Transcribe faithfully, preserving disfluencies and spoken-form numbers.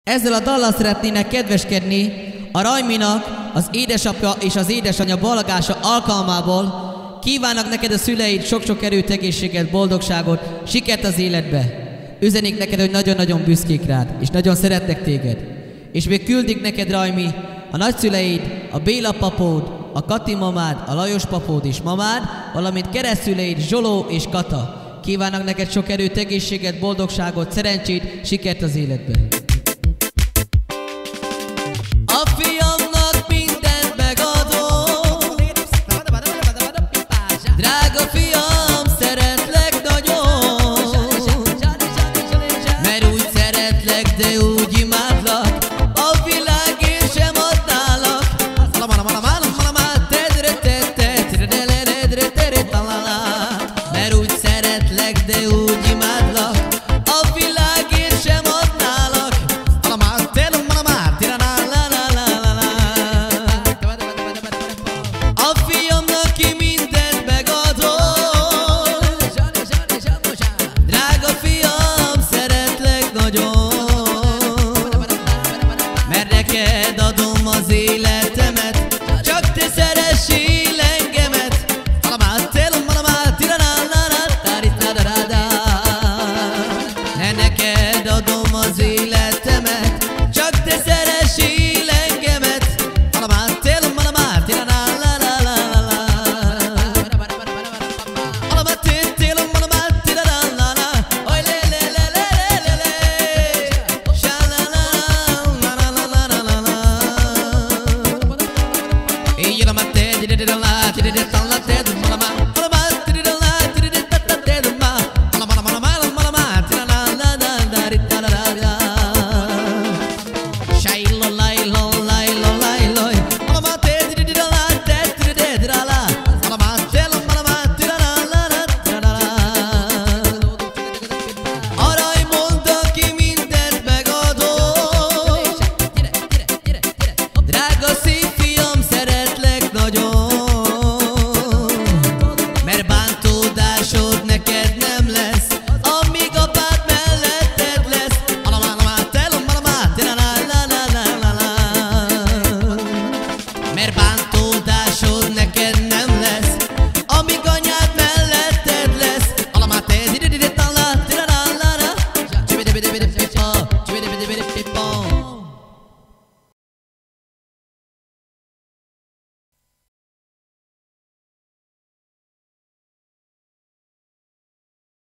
Ezzel a dallal szeretnének kedveskedni a Rajminak az édesapja és az édesanyja balgása alkalmából. Kívánnak neked a szüleid sok-sok erőt, egészséget, boldogságot, sikert az életbe. Üzenik neked, hogy nagyon-nagyon büszkék rád, és nagyon szeretnek téged. És még küldik neked, Rajmi, a nagyszüleid, a Béla papód, a Kati mamád, a Lajos papód és mamád, valamint keresztszüleid Zsoló és Kata. Kívánnak neked sok erőt, egészséget, boldogságot, szerencsét, sikert az életben. A fiamnak mindent megadom, drága fiam, szeretlek nagyon, mert úgy szeretlek, de úgy imádlak, a világért sem adnálak. Mert úgy szeretlek, de úgy imádlak, a világért sem adnálak. A fiamnak ki mindent megadom, drága fiam, szeretlek nagyon, mert neked adom az életemet, csak te szeressél engemet. Ne neked adom az életemet, csak te